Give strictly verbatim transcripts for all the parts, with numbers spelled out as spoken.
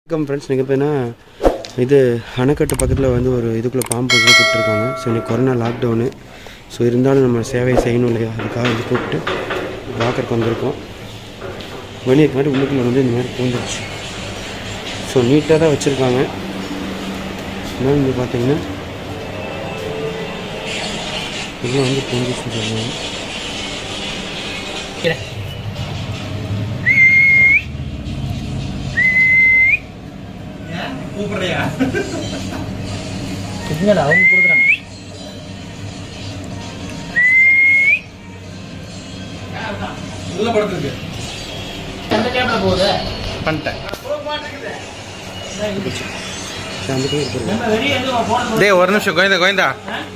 வணக்கம் ஃப்ரெண்ட்ஸ், நீங்கள் போய்னா இது அணைக்கட்டு பக்கத்தில் வந்து ஒரு இதுக்குள்ளே பாம்பு போட்டு கூப்பிட்டுருக்காங்க. ஸோ இன்னைக்கு கொரோனா லாக்டவுனு. ஸோ இருந்தாலும் நம்ம சேவையை செய்யணும் இல்லையா, அதுக்காக வந்து கூப்பிட்டு பார்க்கறக்கு வந்திருக்கோம். வெளியே மாதிரி உள்ளுக்குள்ளே வந்து இந்த மாதிரி பூந்துருச்சு. ஸோ நீட்டாக தான் வச்சுருக்காங்க. இன்னும் இங்கே பார்த்தீங்கன்னா இதெல்லாம் வந்து பூந்துச்சு சொல்லுவாங்க. கூப்பிடுறியா? இல்லடா, அவங்க கொடுக்குறாங்க. நல்ல படத்துக்கு அந்த கேப்ல போகுது பண்ணிட்டேன். டேய் ஒரு நிமிஷம் கோயந்தா கோயந்தா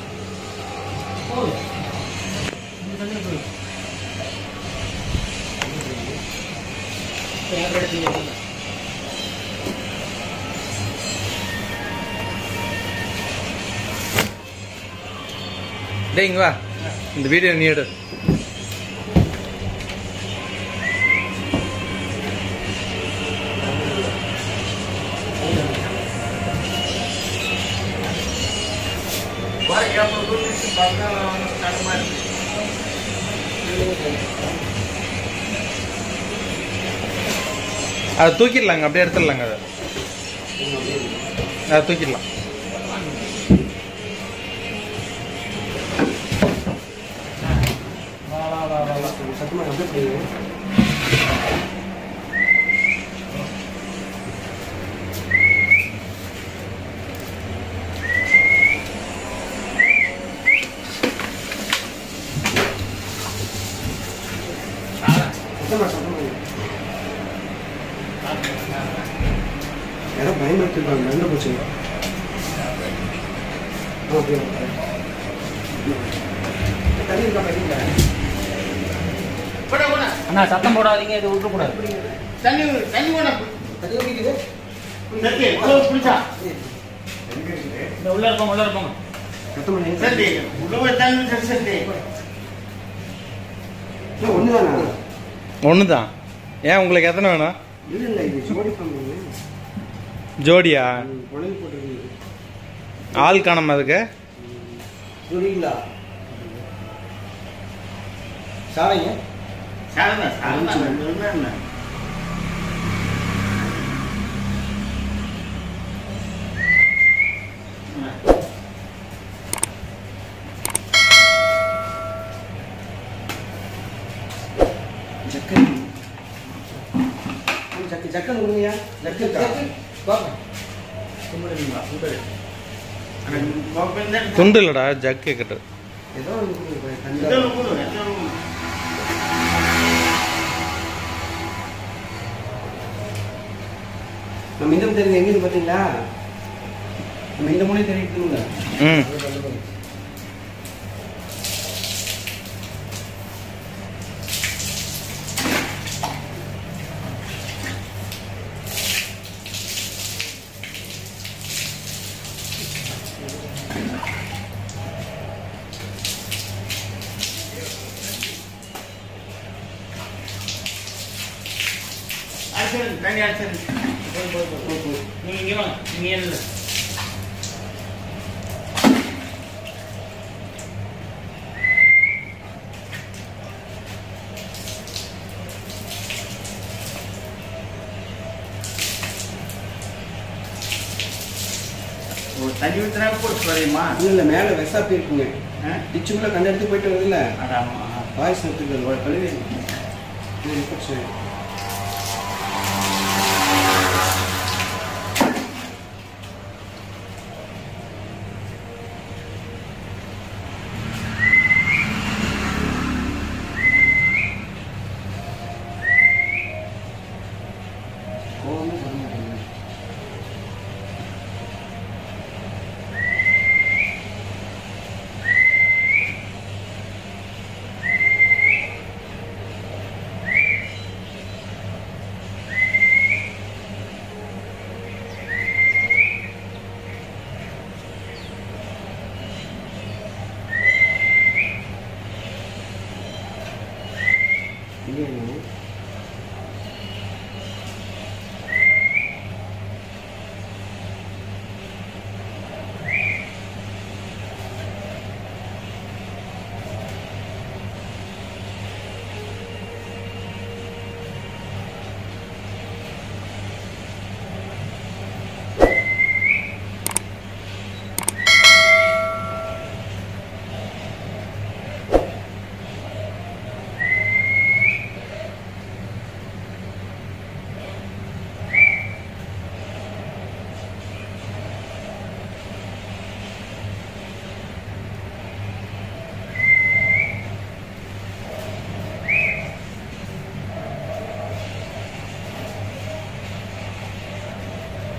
டேய் இங்க வா, இந்த வீடியோ நீ எடு. அதை தூக்கிடலாங்க, அப்படியே எடுத்துடலாங்க. அதை அதை தூக்கிடலாம். யாரும் பயன்படுத்திருக்காங்க, நல்ல போச்சு. அண்ணா சத்தம் போடாதீங்க, இது விட்டுக்கூடாது. தண்ணி தண்ணி பிடிச்சா உள்ள இருப்போம் உள்ள இருப்போங்க. ஒண்ணுதான். ஏன் உங்களுக்கு எத்தனை வேணும்? ஜோடியா? ஆள் காணாம அதுக்கு ஜக்கன் கொடுங்கயா. துண்டு இல்லடா, ஜக்கு கிட்ட ஏதோ நம்ம இந்த தெரியுங்க. எங்க இருந்து பாத்தீங்களா, நம்ம இந்த மூலையை தெரியுங்க. ம் தண்ணி அடிச்சிரு. நீங்க இங்க வாங்க, நீங்க என்ன தண்ணி ஊத்துனா போட்டு வரையுமா? இல்ல மேல வெசாப்பி இருக்குங்க. டிச்சுக்குள்ள கண்ட எடுத்து போயிட்டு வருது இல்ல, வாய்ஸ் எடுத்துக்கிறது கழுவி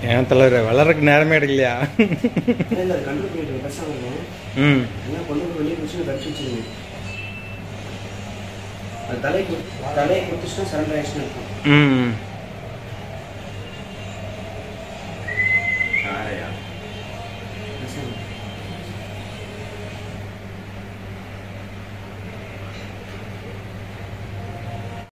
ஏன் தலைவர் வளர்றதுக்கு நேரமே எடுக்கலையா? இல்லை அது கண்ட்ரோல் பண்ணிட்டு பெருசாக இருக்கும். ம் என்ன கொண்டு போய் வெளியே குடிச்சு கடிச்சு வச்சுருங்க. அது தலையை தலையை குடிச்சுன்னா சரண்டர் ஆயிடுச்சுன்னு இருக்கும். ம்